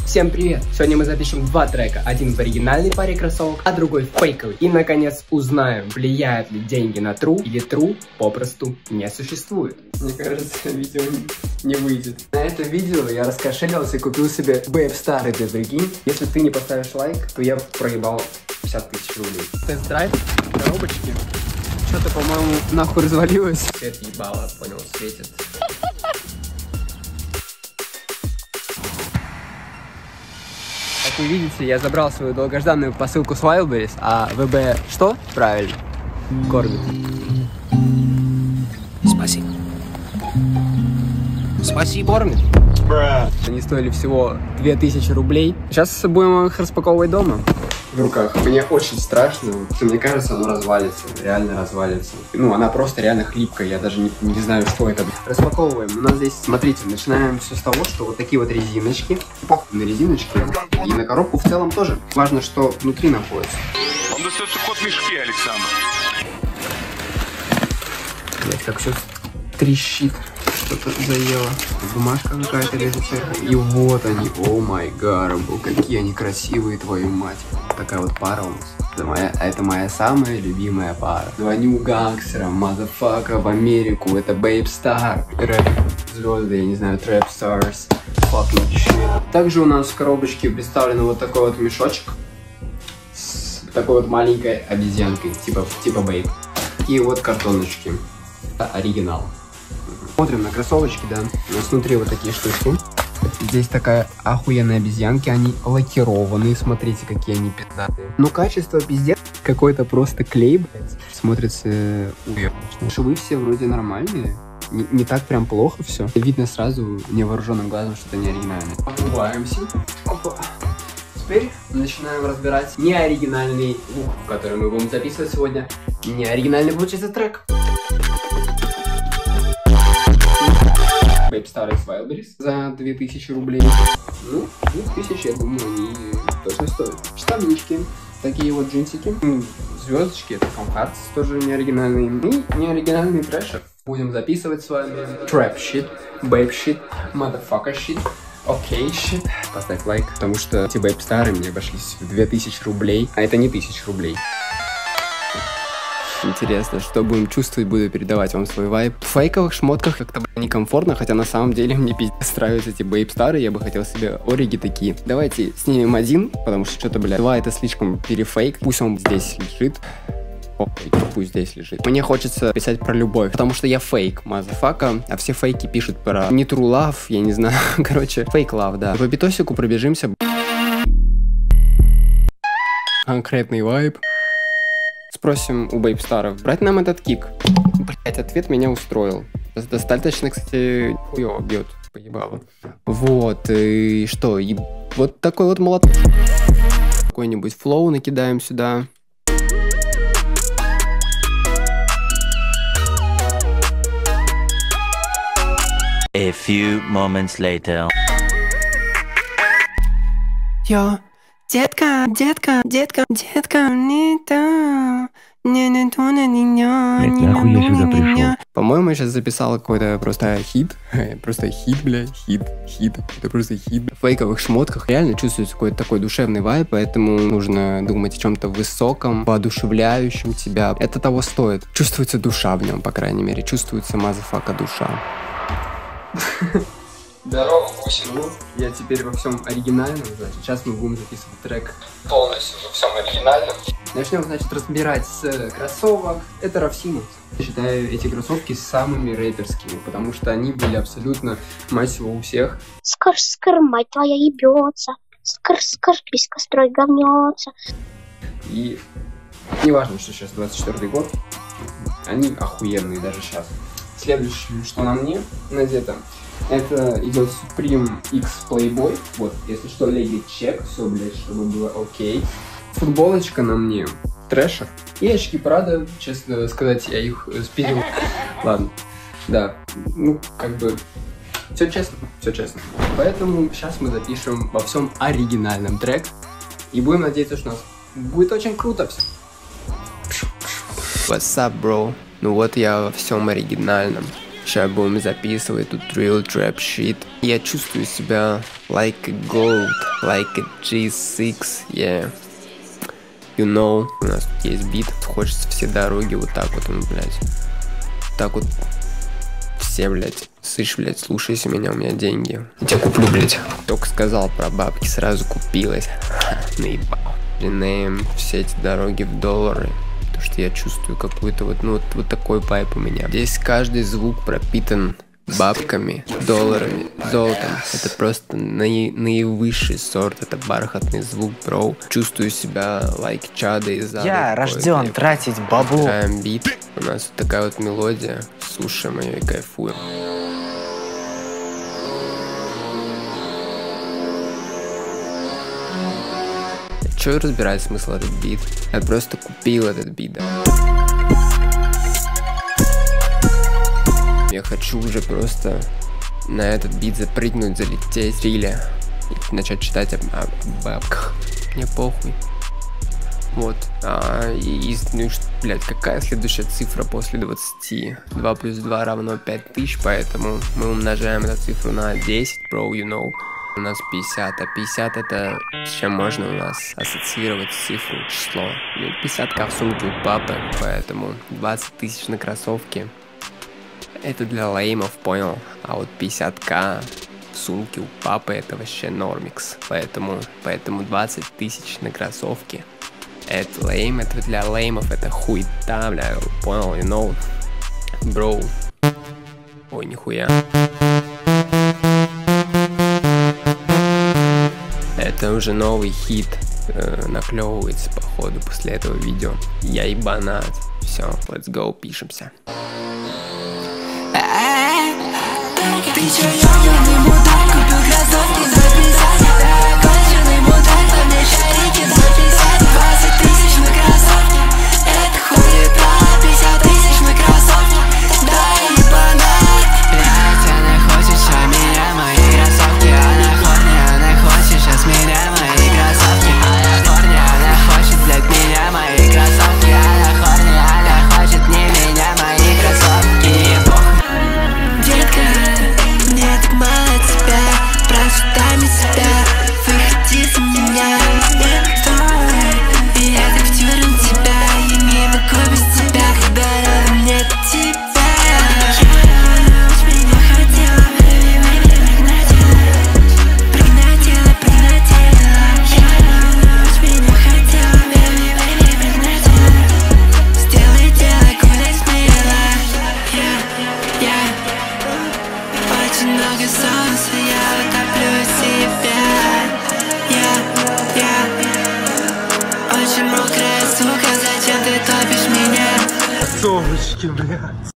Всем привет! Сегодня мы запишем два трека. Один в оригинальной паре кроссовок, а другой в фейковый. И наконец узнаем, влияют ли деньги на true или true попросту не существует. Мне кажется, видео не выйдет. На это видео я раскошелился и купил себе Babe-Star, ты прикинь. Если ты не поставишь лайк, то я проебал 50 тысяч рублей. Тест-драйв, коробочки. Что-то, по-моему, нахуй развалилось. Свет ебало, понял, светит. Как вы видите, я забрал свою долгожданную посылку с Wildberries, а ВБ что? Правильно, кормит. Спасибо. Спасибо. Кормит. Они стоили всего 2000 рублей. Сейчас будем их распаковывать дома. В руках. Мне очень страшно. Мне кажется, оно развалится. Реально развалится. Ну, она просто реально хлипкая. Я даже не знаю, что это. Распаковываем. У нас здесь, смотрите, начинаем все с того, что вот такие вот резиночки. Похуй на резиночки. И на коробку в целом тоже. Важно, что внутри находится. Он достается кот в мешке, Александр. Блять, как все трещит. Что-то заело. Бумажка какая-то лежит. И вот они. О май гарбл. Какие они красивые, твою мать. Такая вот пара у нас. Это моя самая любимая пара. Звоню гангстерам, мазафака, в Америку. Это Babe-Star. Рэп-звезды, я не знаю, Trap Stars. Fucking shit. Также у нас в коробочке представлен вот такой вот мешочек. С такой вот маленькой обезьянкой. Типа Babe. И вот картоночки. Оригинал. Смотрим на кроссовочки, да. У нас внутри вот такие штуки. Здесь такая охуенная обезьянки, они лакированные, смотрите, какие они пиздатые. Ну, качество пиздец, какой-то просто клей, блядь, смотрится уебно. Швы все вроде нормальные, не так прям плохо все. Видно сразу невооруженным глазом, что это не оригинальное. Обуваемся. Опа. Теперь начинаем разбирать неоригинальный лук, который мы будем записывать сегодня. Неоригинальный получается трек. Babe-Star из Wildberries за 2000 рублей. Ну, 2000, я думаю, они точно стоят. Штанички, такие вот джинсики. Звездочки, это Tom Hearts, тоже неоригинальный. И неоригинальный трэшер. Будем записывать с вами Trap Shit, Babe Shit, Motherfucker Shit, Okay Shit. Поставь лайк, потому что эти Babe-Star мне обошлись в 2000 рублей, а это не 1000 рублей. Интересно, что будем чувствовать, буду передавать вам свой вайб. В фейковых шмотках как-то некомфортно, хотя на самом деле мне пиздец нравятся эти Babe-Star, я бы хотел себе ориги такие. Давайте снимем один, потому что что-то, бля, два это слишком перефейк. Пусть он здесь лежит. Окей, пусть здесь лежит. Мне хочется писать про любовь, потому что я фейк, мазафака, а все фейки пишут про не true love, я не знаю, короче, фейк love, да. По битосику пробежимся. Конкретный вайб. Спросим у Babe-Star'ов, брать нам этот кик. Блять, ответ меня устроил. Достаточно, кстати, хуёво бьет, поебало. Вот, и что, и вот такой вот молоток. Какой-нибудь флоу накидаем сюда. A few moments later. Йо, детка, не то, не то, не меня. По-моему, я сейчас записал какой-то просто хит. Просто хит, бля, хит. Это просто хит. В фейковых шмотках реально чувствуется какой-то такой душевный вайб, поэтому нужно думать о чем-то высоком, воодушевляющем тебя. Это того стоит. Чувствуется душа в нем, по крайней мере. Чувствуется мазафака душа. Здорово, Гусин. Я теперь во всем оригинальном, значит, сейчас мы будем записывать трек полностью во всем оригинальном. Начнем, значит, разбирать с кроссовок. Это Raf Simons. Я считаю эти кроссовки самыми рэперскими, потому что они были абсолютно, мать его, у всех. Скр-скр, мать твоя ебется. Скр-скр, писька строй говнется. И неважно, что сейчас 24-й год, они охуенные даже сейчас. Следующее, что на мне надето, это идет Supreme X Playboy. Вот, если что, леги чек, все, блядь, чтобы было окей. Футболочка на мне, трэшер. И очки Prada, честно сказать, я их спилил. Ладно, да, ну, как бы, все честно. Поэтому сейчас мы запишем во всем оригинальном трек. И будем надеяться, что у нас будет очень круто все. What's up, bro? Ну вот я во всем оригинальном. Сейчас будем записывать тут real trap shit. Я чувствую себя Like a gold, like a G6, yeah. You know, у нас тут есть бит, хочется все дороги вот так вот, блядь. Так вот, все, блядь, слышь, блядь, слушайся меня, у меня деньги. Я тебя куплю, блядь. Только сказал про бабки, сразу купилась. Ха, наебал. Rename все эти дороги в доллары. Потому что я чувствую какой-то вот, ну, вот такой пайп у меня. Здесь каждый звук пропитан бабками, долларами, золотом. Это просто наивысший сорт. Это бархатный звук, бро. Чувствую себя like Чада из ада. Я рожден тратить бабло. Играем бит. У нас вот такая вот мелодия. Слушаем ее и кайфуем. Чё разбирать смысл этот бит? Я просто купил этот бит, да. Я хочу уже просто на этот бит запрыгнуть, залететь, стиля и начать читать о бабках. Мне похуй. Вот. Ну, блядь, какая следующая цифра после 20? 2 плюс 2 равно 5000, поэтому мы умножаем эту цифру на 10, bro, you know. У нас 50, а 50 это с чем можно у нас ассоциировать цифру, число. 50к в сумке у папы, поэтому 20 тысяч на кроссовки. Это для леймов, понял? А вот 50к в сумке у папы это вообще нормикс. Поэтому 20 тысяч на кроссовки. Это лейм, это для леймов, это хуйта, бля, понял, you know? Бро. Ой, нихуя. Это уже новый хит наклевывается, походу, после этого видео. Я ебанат. Все, let's go, пишемся. Ты чё, ёбаный мудак, купил кроссовки за 50. Конченый мудак, на мне шарики за 50. 20 тысяч на кроссовки, это хуета. 50 тысяч на кроссовки, да ебанат. Блять, она хочет, что меня мои кроссовки. Она хочет, что с меня мои кроссовки. Она хочет, блять, меня мои кроссовки. Она хочет не меня, мои кроссовки. Детка, мне так мало тебя, прошу дай мне себя, выходи за меня. И я так втюрен в тебя, я не могу без тебя, когда рядом нет тебя. Меня хотела, прогнатила. Меня хотела, сделай дело, куда смело. Очень много солнца, я утоплю себя. Очень мокрая сука, зачем ты топишь меня? Совочки, бля.